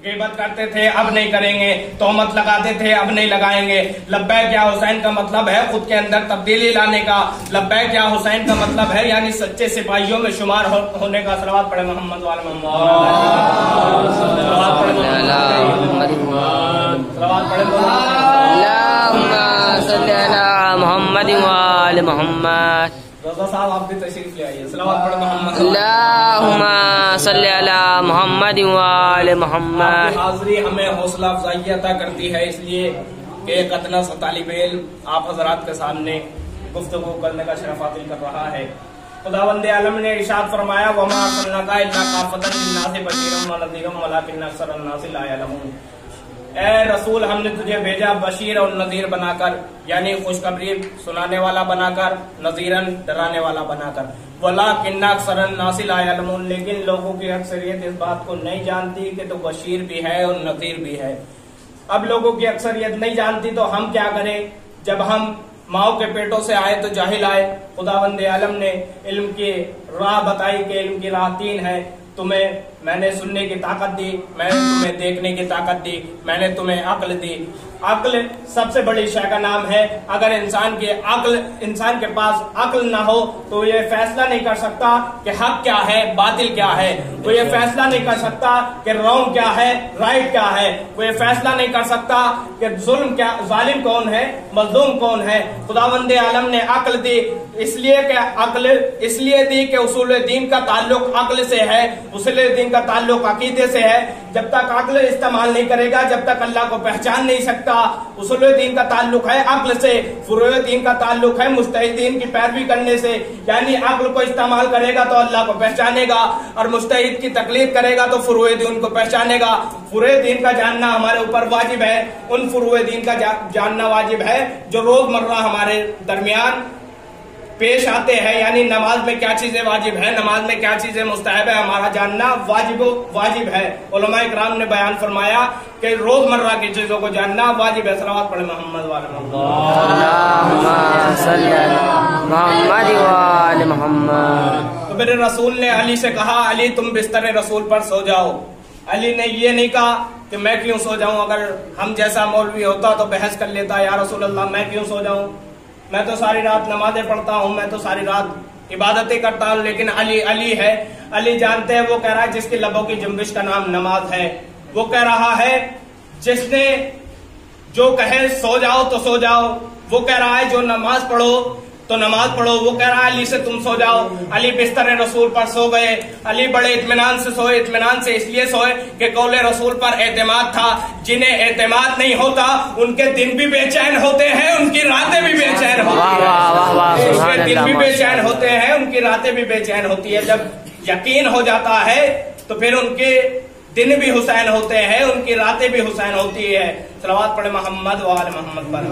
ग़ीबत करते थे अब नहीं करेंगे, तोहमत लगाते थे अब नहीं लगाएंगे। लब्बैक या हुसैन का मतलब है खुद के अंदर तब्दीली लाने का। लब्बैक या हुसैन का मतलब है यानी सच्चे सिपाहियों में शुमार होने का। सलवात पढ़े मोहम्मद वाले मोहम्मद, सलवात पढ़े मोहम्मद वाले मोहम्मद। रज़ा साहब आप भी तशरीफ ले आइए। सलवात पढ़े मोहम्मद, अल्लाहुम्मा सल्ली अला मोहम्मद वाले मोहम्मद। हाज़री हमें हौसला अफजाई अता करती है इसलिए कि एक अतना सा तालिब इल्म आप हजरात के सामने गुफ्तगू करने का शरफ हासिल कर रहा है। खुदावंद आलम ने इरशाद फरमाया वमा अर्सलनाका इल्ला काफ़तन लिन्नासि बशीरन व नज़ीरन वलाकिन्न अक्सरन्नासि ला यअलमून। ए रसूल हमने तुझे भेजा बशीर और नज़ीर बनाकर, यानी खुशखबरी सुनाने वाला बनाकर, नज़ीरन डराने वाला बनाकर। वलाकिन्न अक्सरन्नासि ला यअलमून, लेकिन लोगों की अक्सरियत इस बात को नहीं जानती कि तो बशीर भी है और नज़ीर भी है। अब लोगों की अक्सरियत नहीं जानती तो हम क्या करें? जब हम माओ के पेटों से आए तो जाहिल आए। खुदावंद आलम ने इल्म की राह बताई कि इल्म की राह तीन है। तुम्हें मैंने सुनने की ताकत दी, मैंने तुम्हें देखने की ताकत दी, मैंने तुम्हें अक्ल दी। अक्ल सबसे बड़ी शय का नाम है। अगर इंसान के पास अक्ल ना हो तो ये फैसला नहीं कर सकता कि हक क्या है बातिल क्या है। वो ये फैसला नहीं कर सकता कि रॉन्ग क्या है राइट क्या है। वो ये फैसला नहीं कर सकता कि जुल्म क्या, जालिम कौन है मजलूम कौन है। खुदावंद आलम ने अक्ल दी इसलिए दी कि उसूल दीन का ताल्लुक अक्ल से है, उसूल दीन का ताल्लुक अकीदे से है। जब तक अक्ल इस्तेमाल नहीं करेगा जब तक अल्लाह को पहचान नहीं सकता। उसूल दीन का ताल्लुक है अक्ल से, फुरूए दीन का ताल्लुक है मुज्तहिदीन की पैरवी करने से। यानी अक्ल को इस्तेमाल करेगा तो अल्लाह को पहचानेगा और मुज्तहिद की तकलीद करेगा तो फुरूए दीन को पहचानेगा। फुरूए दीन का जानना हमारे ऊपर वाजिब है, उन फुरूए दीन का जानना वाजिब है जो रोजमर्रा हमारे दरमियान पेश आते हैं। यानी नमाज में क्या चीजें वाजिब है, नमाज में क्या चीजें मुस्तहब है, हमारा जानना वाजिब है। उलमाए इकराम ने बयान फरमाया कि रोजमर्रा की चीजों को जानना वाजिब है। सलवात पढ़े मोहम्मद वाले मोहम्मद। तो मेरे रसूल ने अली से कहा अली तुम बिस्तर रसूल पर सो जाओ। अली ने ये नहीं कहा कि मैं क्यों सो जाऊं, अगर हम जैसा मौलवी होता तो बहस कर लेता या रसूल अल्लाह मैं क्यों सो जाऊं, मैं तो सारी रात नमाजें पढ़ता हूँ, मैं तो सारी रात इबादतें करता हूँ। लेकिन अली है, अली जानते हैं वो कह रहा है जिसके लबों की जुम्बिश का नाम नमाज है। वो कह रहा है जिसने जो कहे सो जाओ तो सो जाओ, वो कह रहा है जो नमाज पढ़ो तो नमाज पढ़ो। वो कह रहा है अली से तुम सो जाओ। अली बिस्तर रसूल पर सो गए। अली बड़े इत्मीनान से सोए। इत्मीनान से इसलिए सोए कि कौले रसूल पर एतमाद था। जिन्हें एतमाद नहीं होता उनके दिन भी बेचैन होते हैं, उनकी रातें भी बेचैन होती है। उनके दिन भी बेचैन होते हैं, उनकी रातें भी बेचैन होती है। जब यकीन हो जाता है तो फिर उनके दिन भी हुसैन होते हैं, उनकी रातें भी हुसैन होती है। सलवात पढ़े मोहम्मद वाले मोहम्मद पर।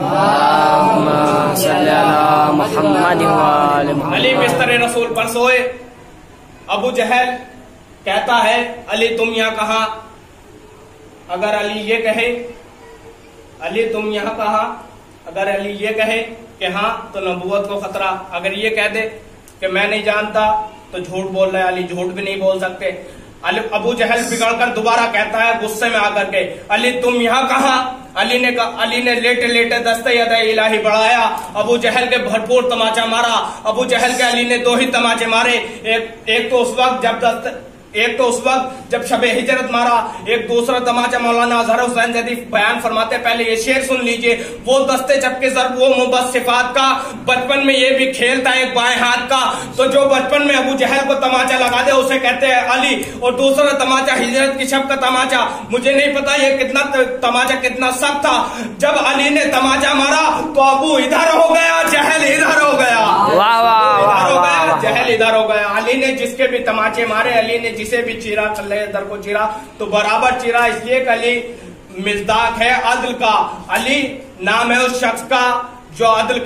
अली बिस्तर रसूल पर सोए। अबू जहल कहता है अली तुम यहाँ कहाँ। अगर अली ये कहे अली तुम यहाँ कहाँ, अगर अली ये कहे कि हाँ तो नबूवत को खतरा। अगर ये कह दे कि मैं नहीं जानता तो झूठ बोल रहा है। अली झूठ भी नहीं बोल सकते। अबू जहल बिगड़कर दोबारा कहता है गुस्से में आकर के अली तुम यहाँ कहाँ। अली ने लेटे लेटे दस्ते इलाही बढ़ाया। अबू जहल के भरपूर तमाचा मारा। अबू जहल के अली ने दो ही तमाचे मारे। एक तो उस वक्त जब शबे हिजरत मारा, एक दूसरा तमाचा मौलाना अजहर हुसैन जदी बयान फरमाते। पहले ये शेर सुन लीजिए। वो दस्ते जबकि ज़र्ब वो मुबस सिफात का, बचपन में ये भी खेल था एक बाएं हाथ का। तो जो बचपन में अबू जहल को तमाचा लगा दे उसे कहते हैं अली, और दूसरा तमाचा हिजरत की शब का तमाचा। मुझे नहीं पता ये कितना तमाचा कितना सख्त था। जब अली ने तमाचा मारा तो अबू इधर हो गया, जहल इधर हो गया। जहल इधर हो गया। अली ने जिसके भी तमाचे मारे, अली ने जिसे भी चीरा, कल्ले दर को चीरा तो बराबर चीरा। इसलिए कि अली मिज़दाक है अदल का। अली नाम है उस शख्स का जो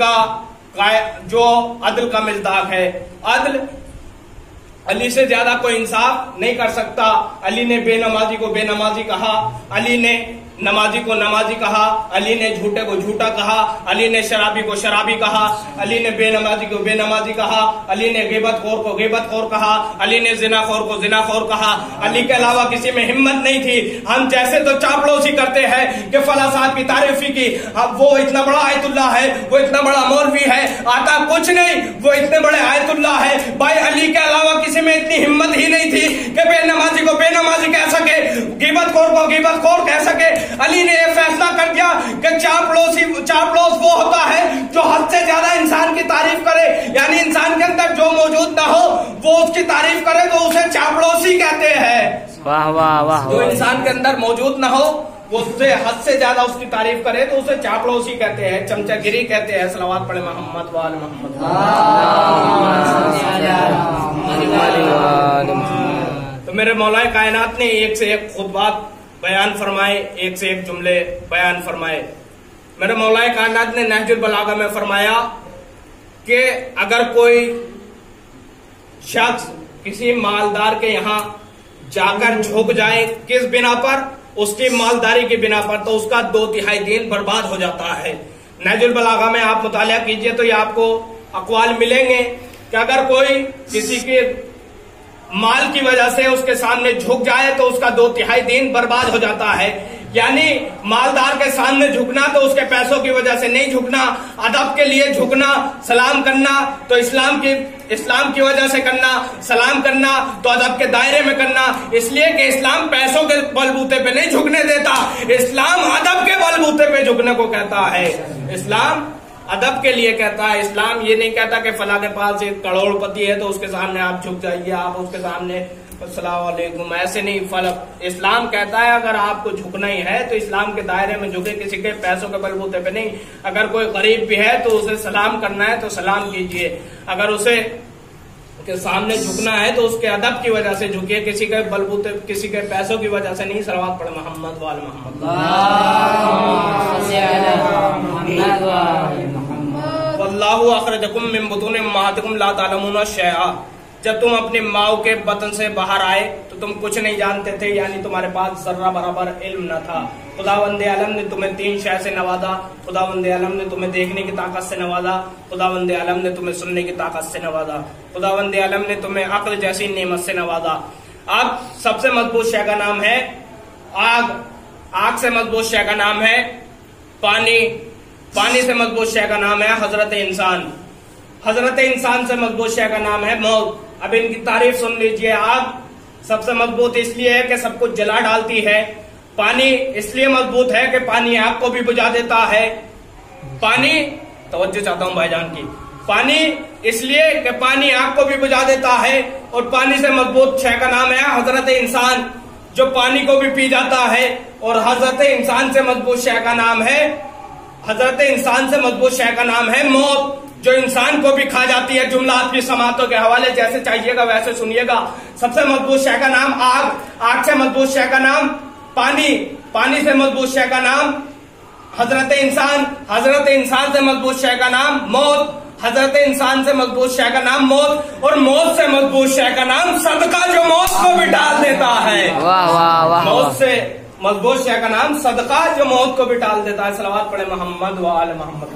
अदल का मिज़दाक है। अदल अली से ज्यादा कोई इंसाफ नहीं कर सकता। अली ने बेनमाजी को बेनमाजी कहा। अली ने नमाजी को नमाजी कहा, अली ने झूठे को झूठा कहा, अली ने शराबी को शराबी कहा, अली ने बेनमाजी को बेनमाजी कहा, अली ने गिबतखोर को गिबतखोर कहा, अली ने जिनाखोर को जिनाखोर कहा। अली के अलावा किसी में हिम्मत नहीं थी। हम जैसे तो चापलूसी करते हैं कि फला साहब की तारीफी की, अब वो इतना बड़ा आयतुल्लाह है, वो इतना बड़ा मौलवी है, आता कुछ नहीं, वो इतने बड़े आयतुल्लाह है। भाई अली के अलावा किसी में इतनी हिम्मत ही नहीं थी कि बेनमाजी को बेनमाजी कह सके, गिबतखोर को गिबतखोर कह सके। अली ने यह फैसला कर दिया कि चापलूस वो होता है जो हद से ज्यादा इंसान की तारीफ करे, यानी इंसान के अंदर जो मौजूद ना हो वो उसकी तारीफ करे तो उसे चापलूसी कहते हैं। वाह वाह वाह। जो इंसान के अंदर मौजूद ना हो वो उससे हद से ज्यादा उसकी तारीफ करे तो उसे चापलूसी कहते हैं, चमचागिरी कहते हैं। सलावत पढ़े मोहम्मद वाले मोहम्मद। तो मेरे मौलाए कायनात ने एक से एक खुतबात बयान फरमाए, एक से एक जुमले बयान फरमाए। मेरे मौलाए कायनात ने नहजुल बलागा में फरमाया कि अगर कोई शख्स किसी मालदार के यहाँ जाकर झुक जाए, किस बिना पर? उसकी मालदारी की बिना पर, तो उसका 2/3 दिन बर्बाद हो जाता है। नहजुल बलागा में आप मुतालिया कीजिए तो ये आपको अक़वाल मिलेंगे कि अगर कोई किसी के माल की वजह से उसके सामने झुक जाए तो उसका 2/3 दिन बर्बाद हो जाता है। यानी मालदार के सामने झुकना तो उसके पैसों की वजह से नहीं झुकना, अदब के लिए झुकना, सलाम करना तो इस्लाम की वजह से करना, सलाम करना तो अदब के दायरे में करना, इसलिए कि इस्लाम पैसों के बलबूते पे नहीं झुकने देता, इस्लाम अदब के बलबूते पे झुकने को कहता है। इस्लाम अदब के लिए कहता है। इस्लाम ये नहीं कहता कि फला के पास एक करोड़पति है तो उसके सामने आप झुक जाइए, आप उसके सामने अस्सलाम वालेकुम, ऐसे नहीं। फलक इस्लाम कहता है अगर आपको झुकना ही है तो इस्लाम के दायरे में झुके, किसी के पैसों के बलबूते पे नहीं। अगर कोई गरीब भी है तो उसे सलाम करना है तो सलाम कीजिए, अगर उसे के सामने झुकना है तो उसके अदब की वजह से झुकिए, किसी के बलबूते किसी के पैसों की वजह से नहीं। सलावत पढ़े मोहम्मद वाले मोहम्मद। वल्लाहु अखरजकुम मिन बुतूनि उम्महातिकुम ला तालमूना शैआ। जब तुम अपनी माओ के बतन से बाहर आए तो तुम कुछ नहीं जानते थे, यानी तुम्हारे पास जर्रा बराबर इल्म न था। खुदावंदे आलम ने तुम्हें 3 शय से नवाजा। खुदावंदे आलम ने तुम्हें देखने की ताकत से नवाजा, खुदावंदे आलम ने तुम्हें सुनने की ताकत से नवाजा, खुदावंदे आलम ने तुम्हें अक्ल जैसी नेमत से नवाजा। अब सबसे मजबूत शय का नाम है आग, आग से मजबूत शय का नाम है पानी, पानी से मजबूत शय का नाम है हजरत इंसान, हजरत इंसान से मजबूत शय का नाम है मौत। अब इनकी तारीफ सुन लीजिए। आग सबसे मजबूत इसलिए है कि सब कुछ जला डालती है, पानी इसलिए मजबूत है कि पानी आग को भी बुझा देता है। पानी, तवज्जो चाहता हूं भाईजान की, पानी इसलिए कि पानी आग को भी बुझा देता है। और पानी से मजबूत शय का नाम है हजरत इंसान, जो पानी को भी पी जाता है। और हजरत इंसान से मजबूत शय का नाम है, हजरत इंसान से मजबूत शय का नाम है मौत, जो इंसान को भी खा जाती है। जुमला आपकी समातों के हवाले जैसे चाहिएगा वैसे सुनिएगा। सबसे मजबूत शय का नाम आग, आग से मजबूत शय का नाम पानी, पानी से मजबूत शय का नाम हजरत इंसान, हजरत इंसान से मजबूत शय का नाम मौत, हजरत इंसान से मजबूत शय का नाम मौत, और मौत से मजबूत शय का नाम सदका, जो मौत को भी टाल देता है। वाह वाह वाह। मौत से मजबूत शय का नाम सदका, जो मौत को भी टाल देता है। सलावत पढ़े मोहम्मद व आले मोहम्मद।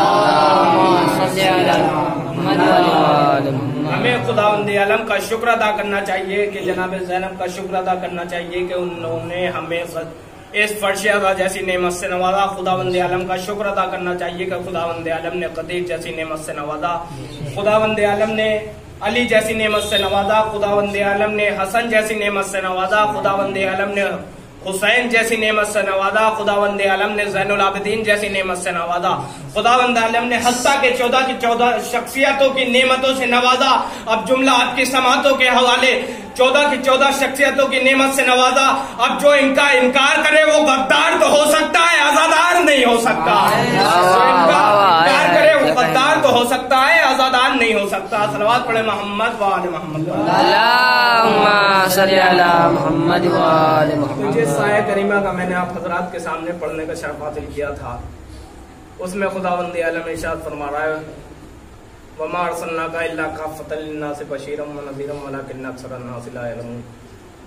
हमें खुदावंदे आलम का शुक्र अदा करना चाहिए कि जनाब ज़ैनब का शुक्र अदा करना चाहिए कि उन्होंने हमें इस फर्श अदा जैसी नेमत से नवाजा। खुदावंदे आलम का शुक्र अदा करना चाहिए कि खुदावंदे आलम ने कदीर जैसी नेमत से नवाजा, खुदावंदे आलम ने अली जैसी नेमत से नवाजा, खुदावंदे आलम ने हसन जैसी नेमत से नवाजा, खुदावंदे आलम ने हुसैन जैसी नेमत से नवाजा, खुदावंदे आलम ने ज़ैनुल आबिदीन जैसी नेमत से नवाजा, खुदावंदे आलम ने हस्ता के 14 की 14 शख्सियतों की नेमतों से नवाजा। अब जुमला आपकी समातों के हवाले 14 की 14 शख्सियतों की नेमत से नवाजा। अब जो इनका इनकार करे वो गद्दार तो हो सकता है, आजादार नहीं हो सकता। जो इनका इनकार करे वो गद्दार तो हो सकता है, आजादार नहीं हो सकता। सलवात पढ़े मोहम्मद व आले मोहम्मद। अल्लाहुम्मा सल्ली अला मुहम्मद व आले मुहम्मद। जिस आयत करीमा का मैंने आप हजरात के सामने पढ़ने का शर्फ हासिल किया था, उसमें खुदावंदे आलम इरशाद फरमा रहा है, वमा अर्सलनाका इल्ला काफ़्फतल लिन्नासि बशीरम व नज़ीरम वलाकिन्न अक्सरन नास ला यअलमून।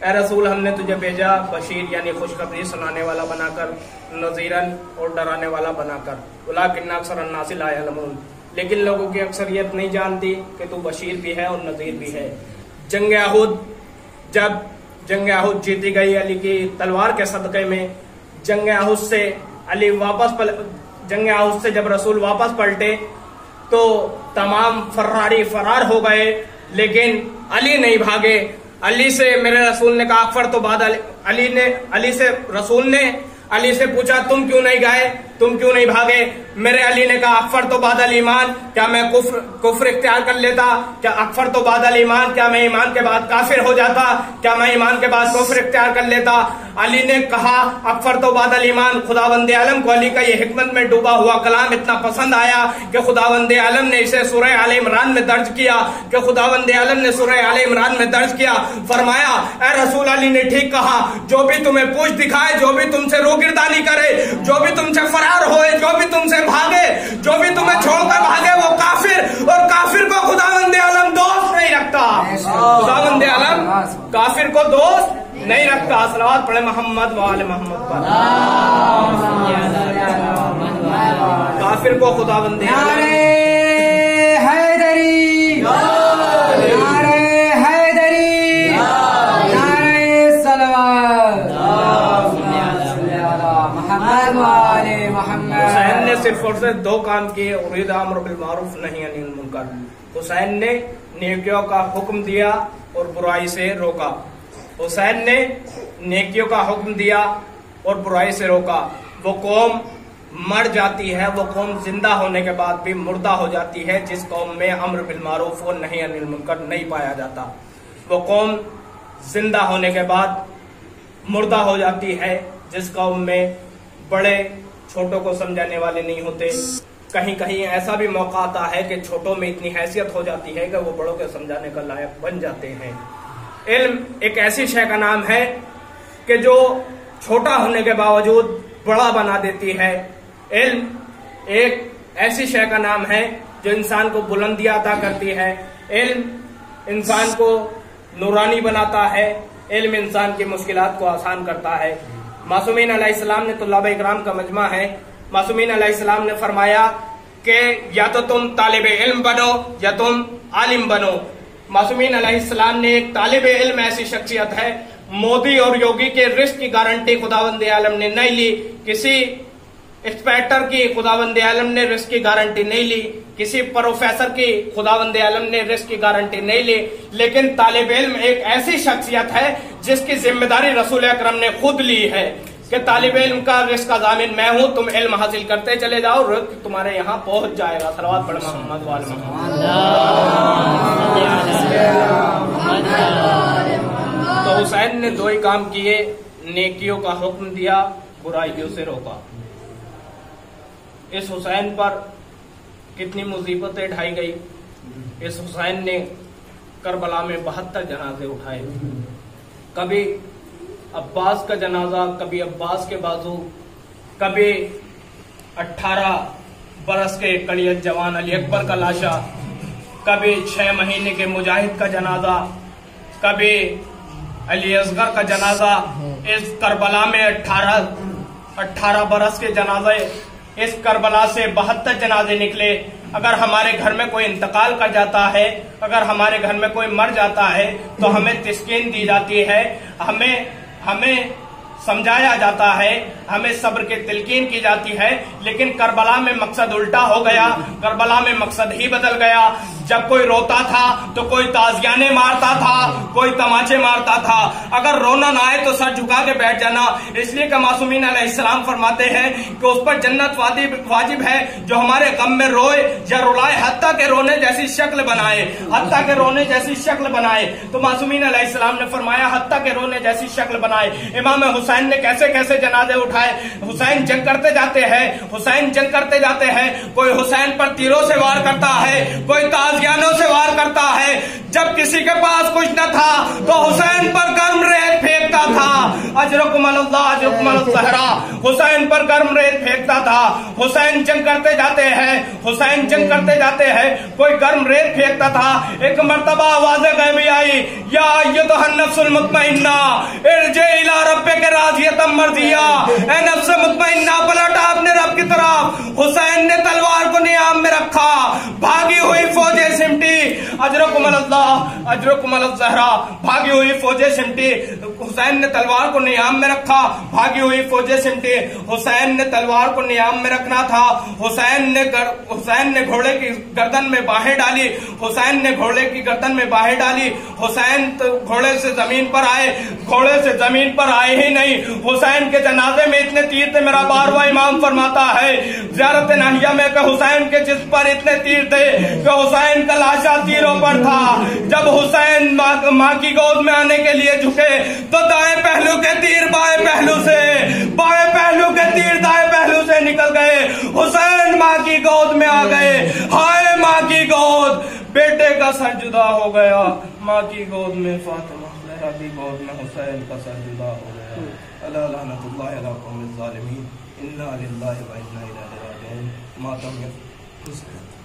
ए रसूल, हमने तुझे भेजा बशीर यानी खुशखबरी सुनाने वाला बनाकर, नजीरन और डराने वाला बनाकर। वलाकिन्ना अक्सर अन्नास ला यअलमून, लेकिन लोगों की अक्सरियत नहीं जानती कि तू बशीर भी है और नजीर भी है। जंग अहद, जब जंग अहद जीती गई अली की तलवार के सदक़े में, जंग अहद से अली जंग अहद से जब रसूल वापस पलटे तो तमाम फरारी फरार हो गए, लेकिन अली नहीं भागे। अली से मेरे रसूल ने कहा अकफर तो बाद रसूल ने अली से पूछा तुम क्यों नहीं गए, तुम क्यों नहीं भागे? मेरे अली ने कहा अकफर तो बादल ईमान, क्या मैं कुफ्र इख्तियार कर लेता? क्या अकफर तो बादल ईमान, क्या मैं ईमान के बाद काफिर हो जाता? क्या मैं ईमान के बाद कुफ्र इख्तियार कर लेता? अली ने कहा अकफर तो बादल ईमान। खुदावंदे आलम को अली का ये हिकमत में डूबा हुआ कलाम इतना पसंद आया कि खुदावंदे आलम ने इसे सूरह आले इमरान में दर्ज किया, कि खुदावंदे आलम ने सूरह आले इमरान में दर्ज किया। फरमाया ए रसूल, अली ने ठीक कहा, जो भी तुम्हें पूछ दिखाए, जो भी तुमसे रोगिरदानी करे, जो भी तुमसे फरार होए, जो भी तुमसे भागे, जो भी तुम्हें छोड़कर भागे वो काफिर, और काफिर को खुदावंदे आलम दोस्त नहीं रखता। खुदावंदे आलम काफिर को दोस्त नहीं रखता। सलावत पढ़े मोहम्मद वाले मोहम्मद पर। काफिर को खुदावंदे आलम हैदरी, नारे हैदरी, नारे सलवात, मोहम्मद वाले मोहम्मद। हुसैन ने सिर्फ और सिर्फ दो काम किए, उरीद अम्र बिल मारूफ नही अनिल मुनकर। हुसैन ने नेकियों का हुक्म दिया और बुराई से रोका। हुसैन ने नेकियों का हुक्म दिया और बुराई से रोका। वो कौम मर जाती है, वो कौम जिंदा होने के बाद भी मुर्दा हो जाती है जिस कौम में अम्र बिल मारूफ और नही अनिल मुनकर नहीं पाया जाता। वो कौम जिंदा होने के बाद मुर्दा हो जाती है जिस कौम में बड़े छोटों को समझाने वाले नहीं होते। कहीं कहीं ऐसा भी मौका आता है कि छोटों में इतनी हैसियत हो जाती है कि वो बड़ों के समझाने का लायक बन जाते हैं। इल्म एक ऐसी शय का नाम है कि जो छोटा होने के बावजूद बड़ा बना देती है। इल्म एक ऐसी शय का नाम है जो इंसान को बुलंदियां अता करती है। इल्म इंसान को नूरानी बनाता है। इल्म इंसान की मुश्किलात को आसान करता है। मासूमीन अलैहिस्सलाम ने तुल्लाब इकराम का मजमा है। मासूमीन अलैहिस्सलाम ने फरमाया कि या तो तुम तालिब इल्म बनो या तुम आलिम बनो। मासूमीन अलैहिस्सलाम ने एक तालिब इल्म ऐसी शख्सियत है, मोदी और योगी के रिस्क की गारंटी खुदावंदे आलम ने नहीं ली, किसी इंस्पेक्टर की खुदावंदे आलम ने रिस्क की गारंटी नहीं ली, किसी प्रोफेसर की खुदावंदे आलम ने रिस्क की गारंटी नहीं ली। लेकिन तालिब इल्म एक ऐसी शख्सियत है जिसकी जिम्मेदारी रसूल अकरम ने खुद ली है कि तालिब इल्म का रिस्क का जामिन मैं हूं, तुम इल्म हासिल करते चले जाओ, रिस्क तुम्हारे यहाँ पहुंच जाएगा। सलवात पढ़ मोहम्मद वाले मोहम्मद। तो हुसैन ने दो ही काम किए, नेकियों का हुक्म दिया, बुराइयों से रोका। इस हुसैन पर कितनी मुसीबतें ढाई गई। इस हुसैन ने करबला में 72 जनाजे उठाए। कभी अब्बास का जनाजा, कभी अब्बास के बाजू, कभी 18 बरस के कड़ियत जवान अली अकबर का लाशा, कभी 6 महीने के मुजाहिद का जनाजा, कभी अली असगर का जनाजा। इस करबला में 18 बरस के जनाजे, इस करबला से 72 जनाजे निकले। अगर हमारे घर में कोई इंतकाल कर जाता है, अगर हमारे घर में कोई मर जाता है तो हमें तस्कीन दी जाती है, हमें समझाया जाता है, हमें सब्र की तिलकीन की जाती है। लेकिन करबला में मकसद उल्टा हो गया, करबला में मकसद ही बदल गया। जब कोई रोता था तो कोई ताजियाने मारता था, कोई तमाचे मारता था। अगर रोना ना आए तो सर झुका के बैठ जाना। इसलिए कि मासूमीन अलैहिस्सलाम फरमाते हैं कि उस पर जन्नत वाजिब है जो हमारे गम में रोए या रुलाए, हत्ता के रोने जैसी शक्ल बनाए, हत्ता के रोने जैसी शक्ल बनाए। तो मासूमीन अलैहिस्सलाम ने फरमाया हत्ता के रोने जैसी शक्ल बनाए। इमाम हुसैन ने कैसे कैसे जनाजे उठाए। हुसैन जंग करते जाते हैं, हुसैन जंग करते जाते हैं। कोई हुसैन पर तीरों से वार करता है, कोई ताजियानों से वार करता है। जब किसी के पास कुछ न था तो हुसैन पर गर्म रेत फेंकता था। अजरकुमुल्लाह ज़हरा। हुसैन पर गर्म रेत फेंकता था। हुसैन जंग करते जाते हैं, हुसैन जंग करते जाते हैं, कोई गर्म रेत फेंकता था। एक मर्तबा आवाज़ गैबी आई, या अय्युहन नफ्सुल मुतमइन्ना इरजी इला रब्बिक राज़ियतम मर्ज़िया। ए नफ्स मुतमइन्ना, पलट अपने रब की तरफ। हुसैन ने तलवार को नियाम में रखा, भागी हुई फौजें सिमटी। अजरकुमुल्लाह ज़हरा, भागी हुई फौजें सिमटी। हुसैन ने तलवार को नियाम में रखा, भागी हुई फौजें सिमटी। हुसैन ने तलवार को नियाम में रखना था। हुसैन ने घोड़े की गर्दन में बाहें डाली। हुसैन ने घोड़े की गर्दन में बाहें डाली। हुसैन तो घोड़े से जमीन पर आए, घोड़े से जमीन पर आए ही नहीं, हुसैन के जनाजे में इतने तीर थे। मेरा 12वां इमाम फरमाता है ज़ियारत नाहिया में कि हुसैन के जिस्म पर इतने तीर थे कि हुसैन का लाशा तीरों पर था। जब हुसैन माँ की गोद में आने के लिए झुके तो दाएं पहलू के तीर बाएं पहलू से, बाएं पहलू के तीर दाएं पहलू से निकल गए। हुसैन माँ की गोद में आ गए। हाय माँ की गोद, बेटे का सर जुदा हो गया। माँ की गोद में फातिमा, ज़हरा की गोद में हुसैन का सर जुदा हो गया। अला लअनतुल्लाहि अला कौमिज़ ज़ालिमीन। इन्ना लिल्लाहि व इन्ना इलैहि राजिऊन। मातम